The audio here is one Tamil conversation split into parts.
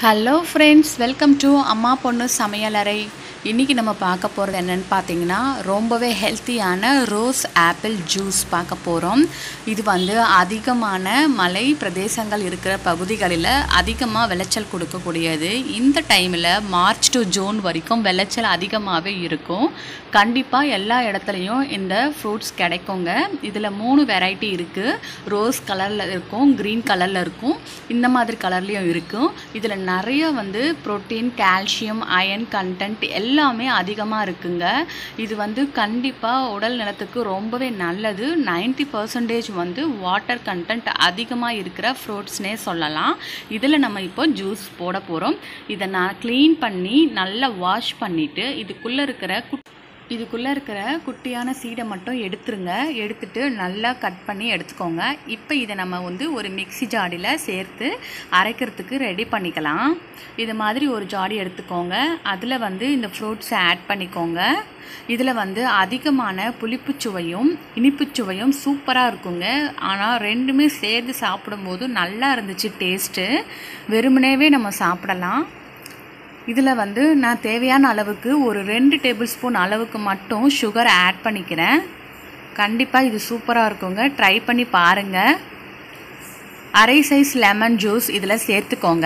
ஹலோ ஃப்ரெண்ட்ஸ், வெல்கம் டு அம்மா பொண்ணு சமையலறை. இன்றைக்கி நம்ம பார்க்க போகிறது என்னென்னு பார்த்தீங்கன்னா, ரொம்பவே ஹெல்த்தியான ரோஸ் ஆப்பிள் ஜூஸ் பார்க்க போகிறோம். இது அதிகமான மலை பிரதேசங்கள் இருக்கிற பகுதிகளில் அதிகமாக விளைச்சல் கொடுக்கக்கூடியது. இந்த டைமில் மார்ச் டு ஜூன் வரைக்கும் விளைச்சல் அதிகமாகவே இருக்கும். கண்டிப்பாக எல்லா இடத்துலையும் இந்த ஃப்ரூட்ஸ் கிடைக்குங்க. இதில் 3 வெரைட்டி இருக்குது. ரோஸ் கலரில் இருக்கும், க்ரீன் கலரில் இருக்கும், இந்த மாதிரி கலர்லேயும் இருக்கும். இதில் நிறைய புரோட்டீன், கால்சியம், அயன் கண்டென்ட் எல்லாமே அதிகமாக இருக்குங்க. இது கண்டிப்பாக உடல் நலத்துக்கு ரொம்பவே நல்லது. 90% வாட்டர் கண்டென்ட் அதிகமாக இருக்கிற ஃப்ரூட்ஸ்னே சொல்லலாம். இதில் நம்ம இப்போ ஜூஸ் போட போகிறோம். இதை நான் க்ளீன் பண்ணி நல்லா வாஷ் பண்ணிவிட்டு இதுக்குள்ளே இருக்கிற குட்டியான சீடை மட்டும் எடுத்துருங்க. எடுத்துட்டு நல்லா கட் பண்ணி எடுத்துக்கோங்க. இப்போ இதை நம்ம ஒரு மிக்ஸி ஜாடியில் சேர்த்து அரைக்கிறதுக்கு ரெடி பண்ணிக்கலாம். இது மாதிரி ஒரு ஜாடி எடுத்துக்கோங்க. அதில் இந்த ஃப்ரூட்ஸை ஆட் பண்ணிக்கோங்க. இதில் அதிகமான புளிப்புச்சுவையும் இனிப்புச்சுவையும் சூப்பராக இருக்குங்க. ஆனால் ரெண்டுமே சேர்த்து சாப்பிடும்போது நல்லா இருந்துச்சு டேஸ்ட்டு. வெறுமனேவே நம்ம சாப்பிடலாம். இதில் நான் தேவையான அளவுக்கு ஒரு 2 டேபிள் ஸ்பூன் அளவுக்கு மட்டும் சுகர் ஆட் பண்ணிக்கிறேன். கண்டிப்பாக இது சூப்பராக இருக்குங்க. ட்ரை பண்ணி பாருங்கள். அரை சைஸ் லெமன் ஜூஸ் இதில் சேர்த்துக்கோங்க.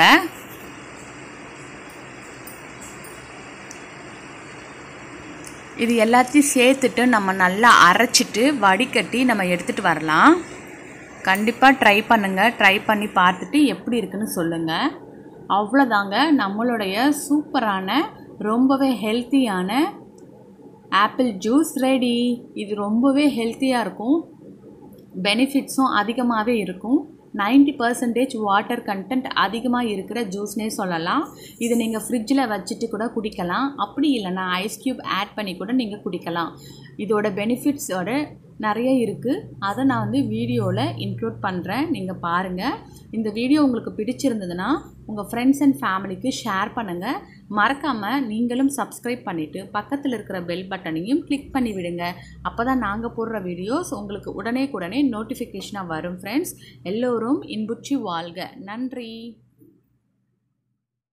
இது எல்லாத்தையும் சேர்த்துட்டு நம்ம நல்லா அரைச்சிட்டு வடிகட்டி நம்ம எடுத்துகிட்டு வரலாம். கண்டிப்பாக ட்ரை பண்ணுங்கள். ட்ரை பண்ணி பார்த்துட்டு எப்படி இருக்குன்னு சொல்லுங்கள். அவ்வளோதாங்க, நம்மளுடைய சூப்பரான ரொம்பவே ஹெல்த்தியான ஆப்பிள் ஜூஸ் ரெடி. இது ரொம்பவே ஹெல்த்தியாக இருக்கும், பெனிஃபிட்ஸும் அதிகமாகவே இருக்கும். 90% வாட்டர் கண்டென்ட் அதிகமாக இருக்கிற ஜூஸ்னே சொல்லலாம். இது நீங்கள் ஃப்ரிட்ஜில் வச்சுட்டு கூட குடிக்கலாம். அப்படி இல்லைனா ஐஸ் க்யூப் ஆட் பண்ணி கூட நீங்கள் குடிக்கலாம். இதோட பெனிஃபிட்ஸோட நிறைய இருக்குது. அதை நான் வீடியோவில் இன்க்ளூட் பண்ணுறேன், நீங்கள் பாருங்கள். இந்த வீடியோ உங்களுக்கு பிடிச்சிருந்ததுன்னா உங்கள் ஃப்ரெண்ட்ஸ் அண்ட் ஃபேமிலிக்கு ஷேர் பண்ணுங்கள். மறக்காமல் நீங்களும் சப்ஸ்கிரைப் பண்ணிவிட்டு பக்கத்தில் இருக்கிற பெல் பட்டனையும் கிளிக் பண்ணி விடுங்க. அப்போ தான் நாங்கள் போடுற வீடியோஸ் உங்களுக்கு உடனே நோட்டிஃபிகேஷனாக வரும். ஃப்ரெண்ட்ஸ், எல்லோரும் இன்புற்றி வாழ்க. நன்றி.